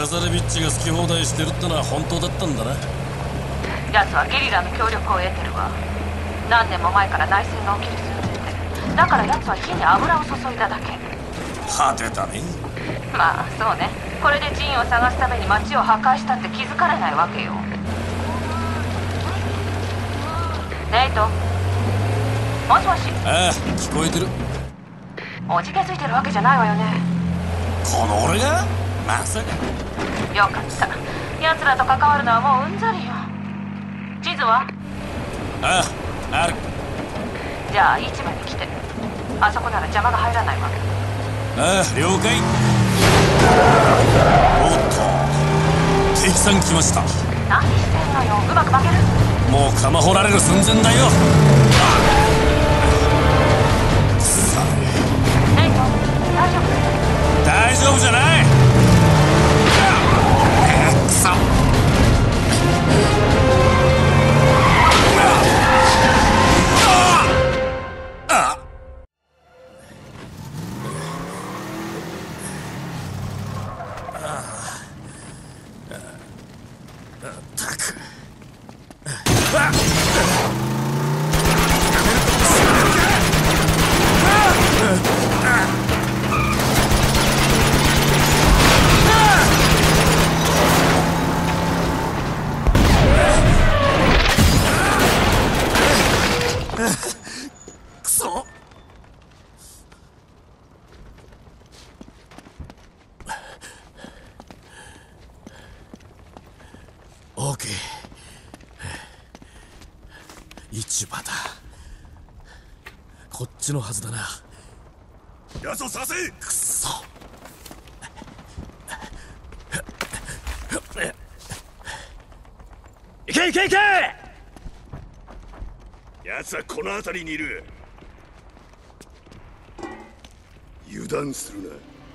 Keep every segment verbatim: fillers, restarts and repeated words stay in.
ラザレビッチが好き放題してるってのは本当だったんだな。 奴はゲリラの協力を得てるわ。何年も前から内戦が起きる寸前で、だから奴は火に油を注いだだけ。 派手だね。 まあそうね。これでジンを探すために街を破壊したって気づかれないわけよ。ネイト、もしもし。 ああ、聞こえてる。 おじけづいてるわけじゃないわよね。 この俺がまさか。 よかった。奴らと関わるのはもううんざりよ。地図は？ ああ、ある。 じゃあ市場に来て。あそこなら邪魔が入らないわ。 ああ、了解。おっと、敵さん来ました。 何してんのよ。うまく負ける？ もう釜掘られる寸前だよ。くそ。 ネイト、大丈夫？ 大丈夫じゃない。くそ。くそ。オーケー。市場だ。こっちのはずだな。 奴を探せ。 くそ。 行け行け行け。奴はこの辺りにいる。油断するな。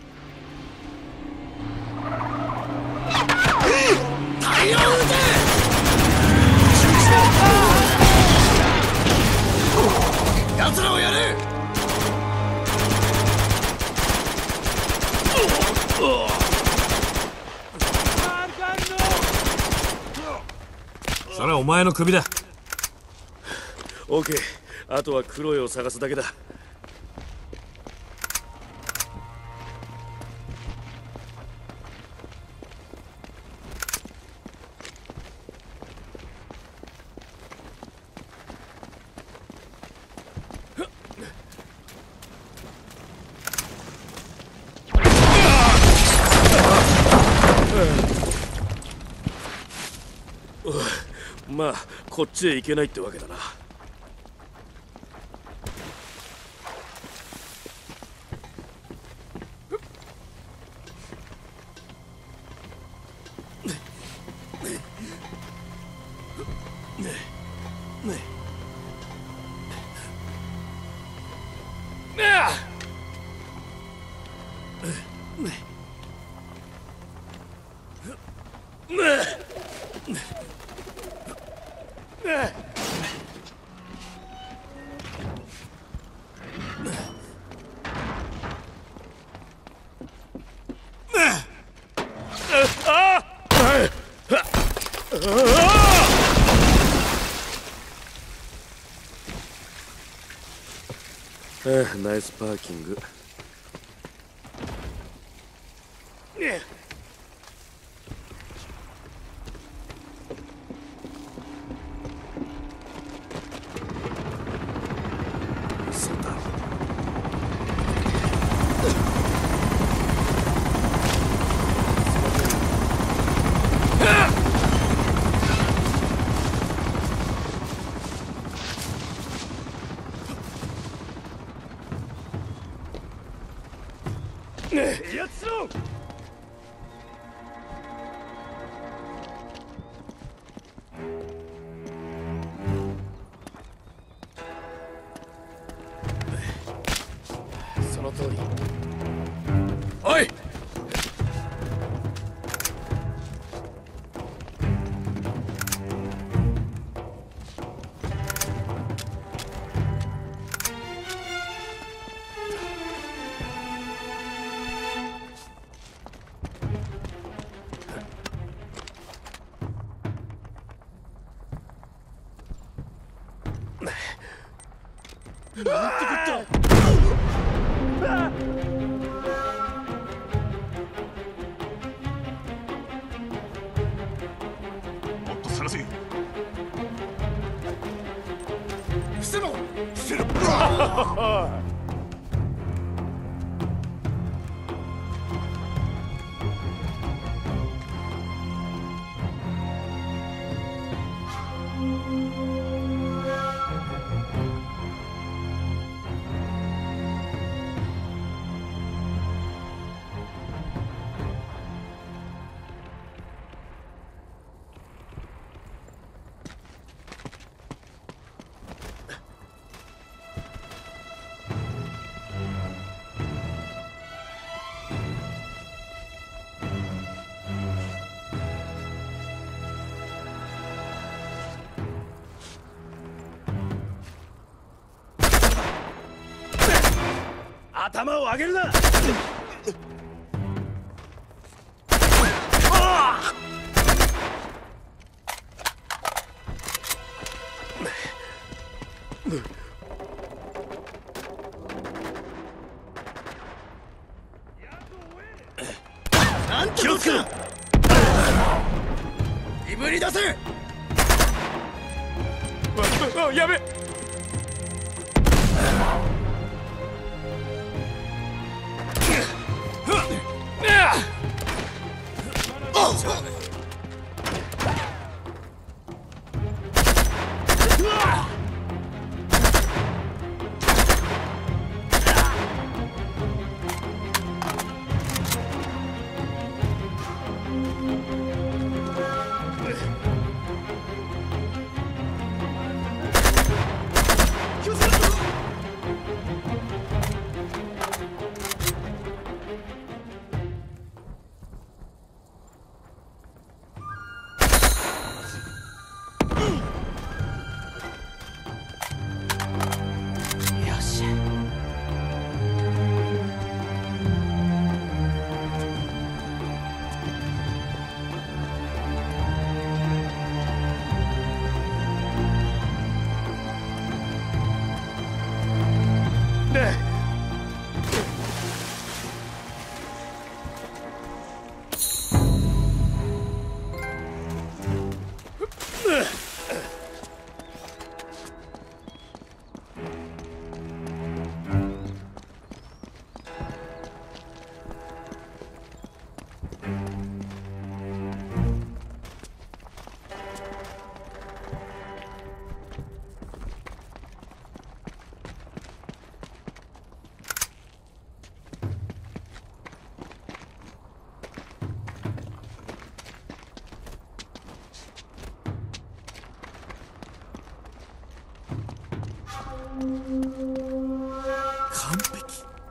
太陽撃て。奴らをやれ。それはお前の首だ。 オーケー。あとはクロエを探すだけだ。まあこっちへ行けないってわけだな。ああ、ナイスパーキング。嘘だ。やつろ。その通り。おい。 もっと探せ。 伏せろ。 伏せろ。 頭を上げるな。 なんとかする。いぶり出せ。 ああ、やべ。 完璧。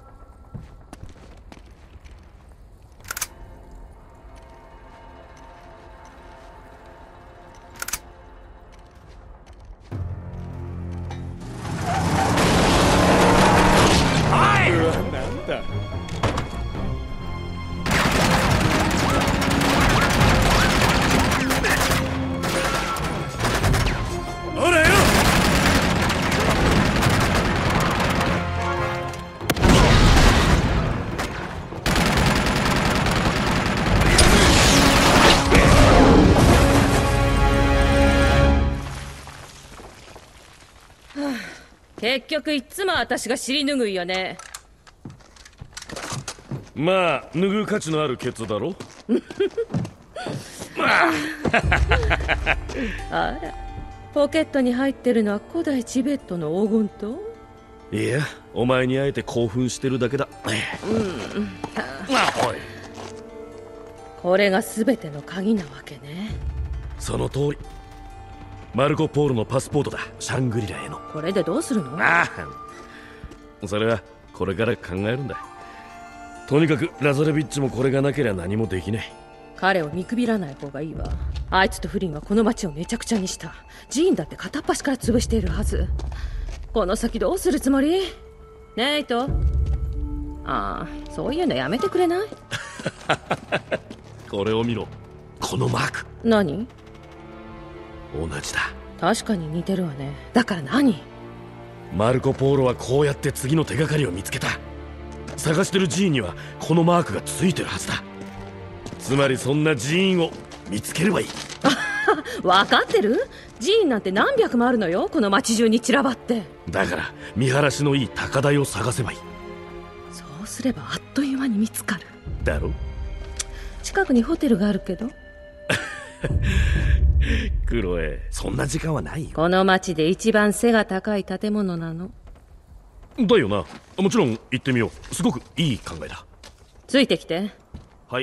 なんだ。 ほらよ。 結局いっつも私が尻拭いよね。 まあ脱ぐ価値のあるケツだろ。 あら、ポケットに入ってるのは古代チベットの黄金刀？ いや、お前に会えて興奮してるだけだ。 うん。 あ、おい。 これが全ての鍵なわけね。 その通り。マルコ・ポーロのパスポートだ。シャングリラへの。 これでどうするの？ ああ、それはこれから考えるんだ。とにかくラザレビッチもこれがなければ何もできない。 彼を見くびらない方がいいわ。あいつとフリンはこの町をめちゃくちゃにした。ジーンだって片っ端から潰しているはず。この先どうするつもり？ネイト。ああ、そういうのやめてくれない？ これを見ろ。このマーク。 何？ 同じだ。 確かに似てるわね。だから何？ マルコ・ポーロはこうやって次の手がかりを見つけた。探してる寺院にはこのマークがついてるはずだ。つまりそんな寺院を見つければいい。 分かってる？寺院なんて何百もあるのよ、この町中に散らばって。 だから見晴らしのいい高台を探せばいい。 そうすればあっという間に見つかるだろ。 近くにホテルがあるけど。 クロエ、そんな時間はないよ。 この町で一番背が高い建物なの。 だよな。もちろん行ってみよう。すごくいい考えだ。 ついてきて。 はい。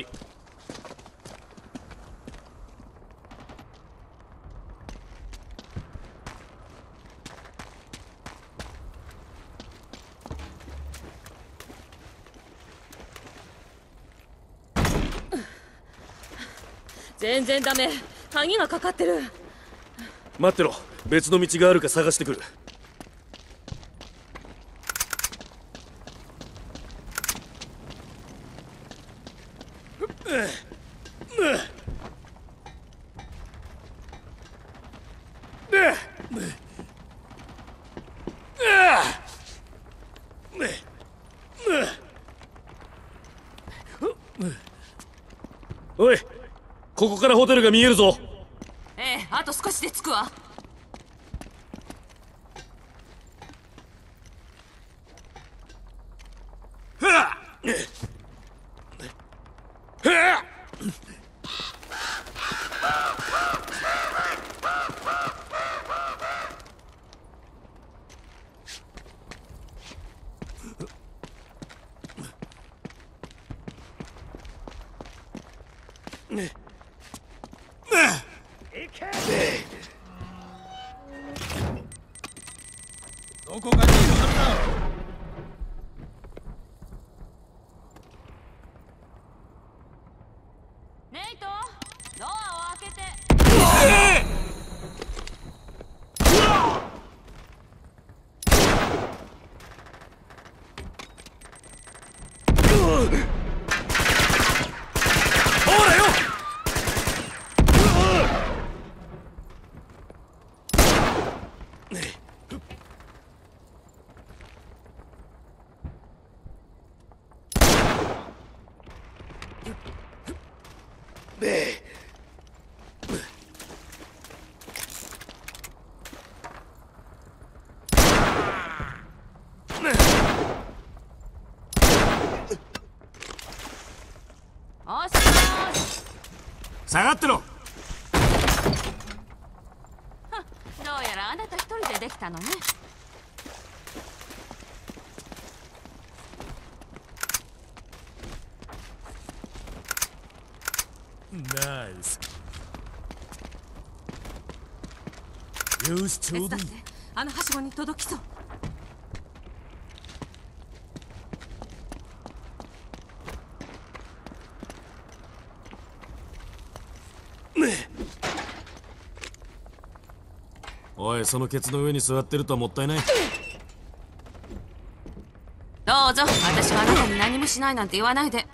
全然ダメ。鍵がかかってる。 待ってろ。別の道があるか探してくる。おい、ここからホテルが見えるぞ。 ええ、あと少しで着くわ。 どこかにいるはずだ。 ネイト、ドアを開けて。もしもし。 下がってろ。 どうやらあなた一人でできたのね。 ナイス。よし、ちょうどいい。 あのはしごに届きそう。 おい、そのケツの上に座ってるとはもったいない。 どうぞ。私はあなたに何もしないなんて言わないで。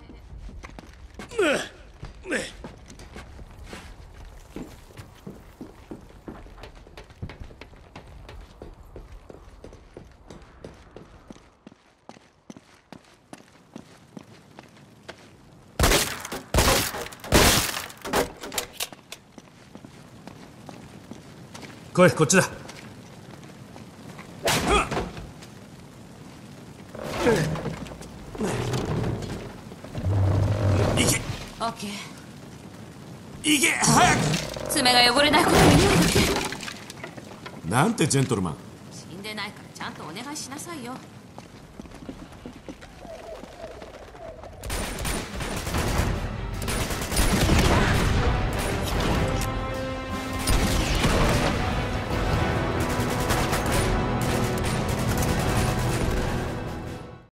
来い、こっちだ。行け。 オッケー。 行け、早く。 爪が汚れないことを祈るだけ。 なんてジェントルマン。 死んでないからちゃんとお願いしなさいよ。